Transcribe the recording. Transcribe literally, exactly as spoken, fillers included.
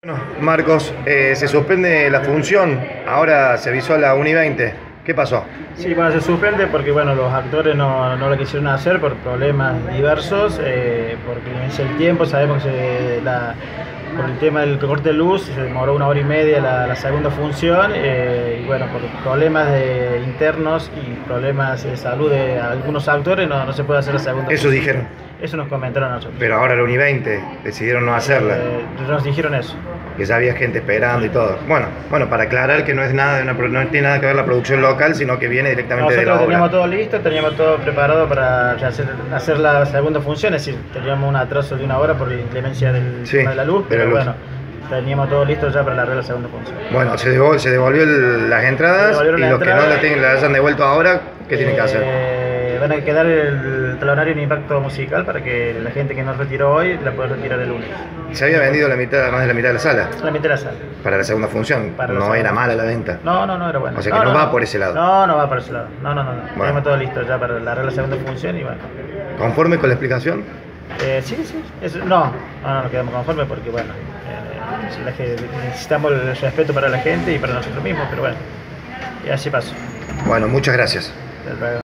Bueno, Marcos, eh, se suspende la función, ahora se avisó a la una y veinte. ¿Qué pasó? Sí, bueno, se suspende porque bueno, los actores no, no lo quisieron hacer por problemas diversos, eh, porque es el tiempo, sabemos que se, la, por el tema del corte de luz se demoró una hora y media la, la segunda función, eh, y bueno, por problemas de internos y problemas de salud de algunos actores no, no se puede hacer la segunda Eso función. dijeron. Eso nos comentaron a nosotros. Pero ahora a la una y veinte decidieron no hacerla, Eh, nos dijeron eso. que ya había gente esperando y todo. Bueno, bueno, para aclarar que no es nada de una, pro- no tiene nada que ver la producción local, sino que viene directamente de la Nosotros teníamos obra. todo listo, teníamos todo preparado para hacer, hacer la segunda función, es decir, teníamos un atraso de una hora por la inclemencia del Sí, tema de la luz, de la pero luz. bueno, teníamos todo listo ya para la, la segunda función. Bueno, se devolvió, se devolvió el- las entradas Se devolvieron y la los que no entrada. la, tienen, la hayan devuelto ahora, ¿qué tienen que hacer? Eh, van a quedar el talonario en impacto musical para que la gente que no retiró hoy la pueda retirar el lunes. Se había vendido la mitad, más de la mitad de la sala La mitad de la sala. para la segunda función. Para la No segunda. era mala la venta. No, no, no era bueno. O sea que no va por ese lado. No, no va por ese lado. No, no, no. no. Bueno. Tenemos todo listo ya para la, la segunda función y bueno. ¿Conforme con la explicación? Eh, sí, sí. Eso- no, no, no nos quedamos conformes porque, bueno, eh, la que- necesitamos el respeto para la gente y para nosotros mismos, pero bueno, y así pasó. Bueno, muchas gracias. Hasta luego.